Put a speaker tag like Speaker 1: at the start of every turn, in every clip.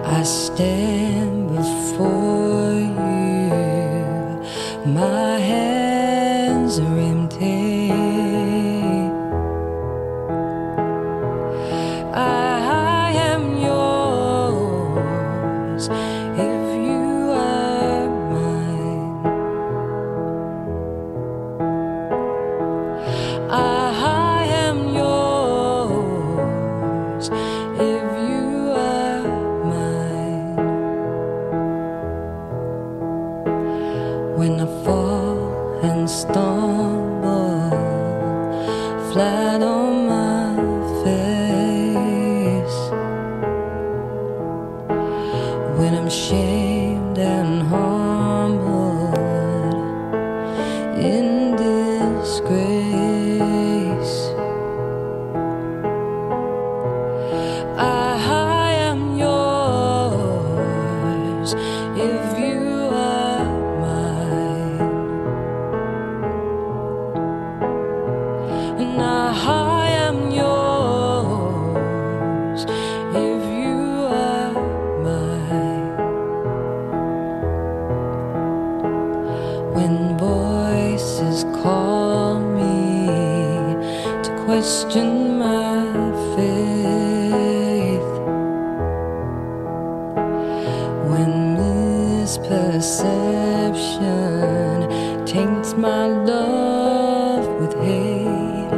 Speaker 1: I stand before you, my hands are empty. I am yours if you are mine. I am yours if you are mine. When I fall and stumble flat on my face, when I'm shamed and humbled in disgrace, I am yours if you are mine. And I am yours if you are mine. When voices call me to question my faith, when misperception taints my love with hate,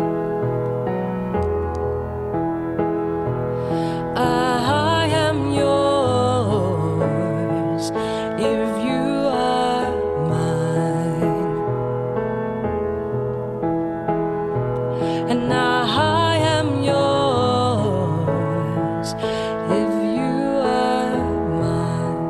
Speaker 1: I am yours if you are mine. And I am yours if you are mine.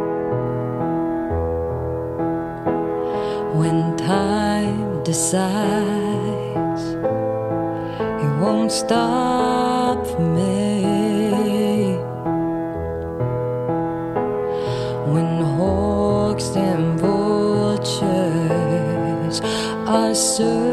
Speaker 1: When time decides it won't stop for me, when hawks and vultures are